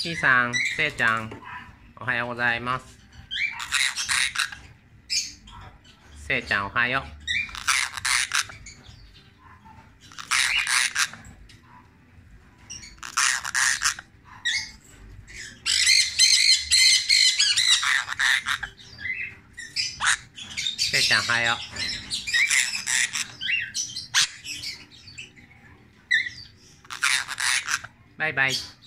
ひーさん、せいちゃん、おはようございます。せいちゃん、おはよう。せいちゃん、おはよう。バイバイ。